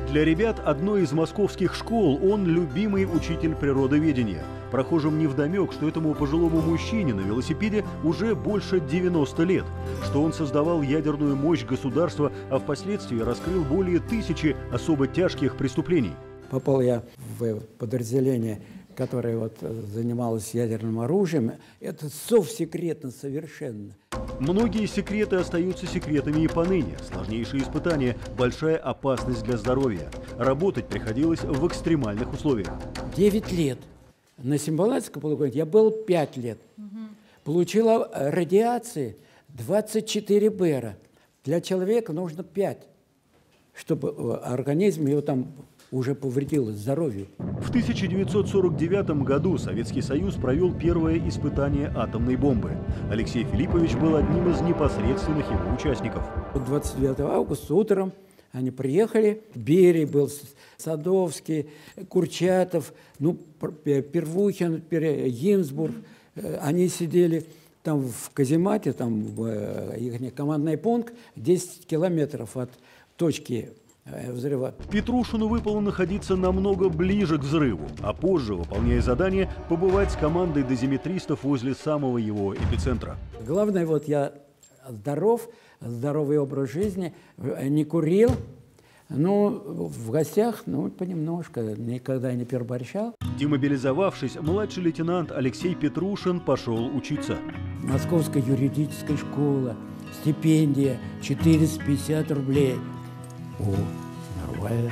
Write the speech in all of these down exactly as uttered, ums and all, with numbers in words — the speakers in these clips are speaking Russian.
Для ребят одной из московских школ он любимый учитель природоведения. Прохожим невдомек, что этому пожилому мужчине на велосипеде уже больше девяноста лет, что он создавал ядерную мощь государства, а впоследствии раскрыл более тысячи особо тяжких преступлений. Попал я в подразделение, которое вот занималось ядерным оружием. Это совсекретно совершенно. Многие секреты остаются секретами и поныне. Сложнейшие испытания, большая опасность для здоровья. Работать приходилось в экстремальных условиях. Девять лет. На Сембалатском полигоне я был пять лет. Угу. Получила радиации двадцать четыре бэра. Для человека нужно пять, чтобы организм его там уже повредило здоровью. В тысяча девятьсот сорок девятом году Советский Союз провел первое испытание атомной бомбы. Алексей Филиппович был одним из непосредственных его участников. двадцать девятого августа утром они приехали. Берий был, Садовский, Курчатов, ну, Первухин, Гинзбург. Они сидели там в каземате, там их командный пункт, десять километров от точки взрыва. Петрушину выпало находиться намного ближе к взрыву, а позже, выполняя задание, побывать с командой дозиметристов возле самого его эпицентра. Главное, вот я здоров, здоровый образ жизни, не курил, но в гостях, ну, понемножку, никогда не переборщал. Демобилизовавшись, младший лейтенант Алексей Петрушин пошел учиться. Московская юридическая школа, стипендия четыреста пятьдесят рублей. О, нормально.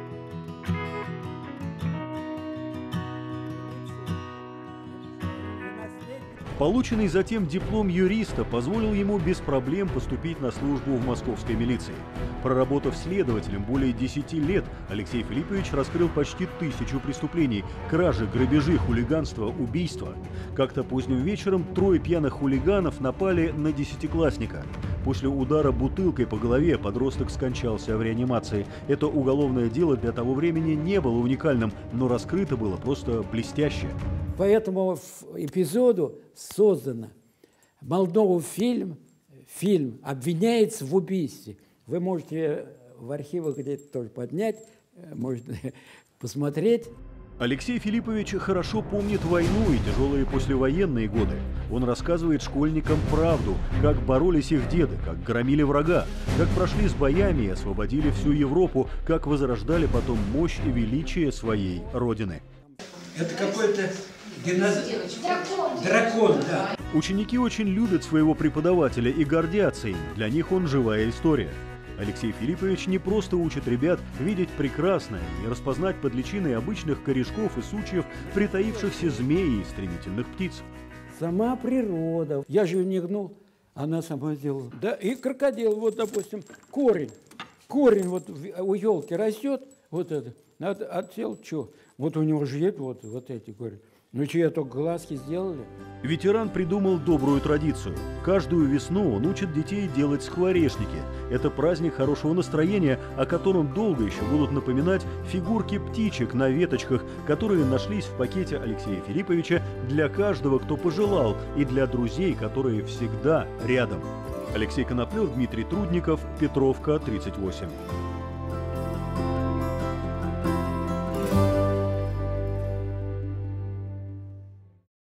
Полученный затем диплом юриста позволил ему без проблем поступить на службу в московской милиции. Проработав следователем более десяти лет, Алексей Филиппович раскрыл почти тысячу преступлений – кражи, грабежи, хулиганство, убийства. Как-то поздним вечером трое пьяных хулиганов напали на десятиклассника. После удара бутылкой по голове подросток скончался в реанимации. Это уголовное дело для того времени не было уникальным, но раскрыто было просто блестяще. По этому эпизоду создано Молдову фильм, фильм обвиняется в убийстве. Вы можете в архивах где-то тоже поднять, можно посмотреть. Алексей Филиппович хорошо помнит войну и тяжелые послевоенные годы. Он рассказывает школьникам правду, как боролись их деды, как громили врага, как прошли с боями и освободили всю Европу, как возрождали потом мощь и величие своей родины. Это какой-то динозавр. Дракон. Дракон, да. Ученики очень любят своего преподавателя и гордятся им. Для них он живая история. Алексей Филиппович не просто учит ребят видеть прекрасное и распознать под личиной обычных корешков и сучьев притаившихся змей и стремительных птиц. Сама природа. Я же ее не гнул, она сама сделала. Да, и крокодил, вот, допустим, корень. Корень вот у елки растет, вот это. От, отсел, что? Вот у него же есть вот, вот эти корни. Ну что, я только глазки сделали? Ветеран придумал добрую традицию. Каждую весну он учит детей делать скворечники. Это праздник хорошего настроения, о котором долго еще будут напоминать фигурки птичек на веточках, которые нашлись в пакете Алексея Филипповича для каждого, кто пожелал, и для друзей, которые всегда рядом. Алексей Коноплев, Дмитрий Трудников, Петровка, тридцать восемь.